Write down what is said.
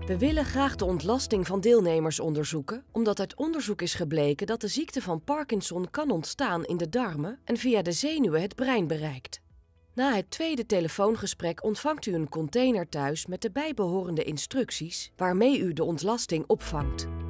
We willen graag de ontlasting van deelnemers onderzoeken, omdat uit onderzoek is gebleken dat de ziekte van Parkinson kan ontstaan in de darmen en via de zenuwen het brein bereikt. Na het tweede telefoongesprek ontvangt u een container thuis met de bijbehorende instructies waarmee u de ontlasting opvangt.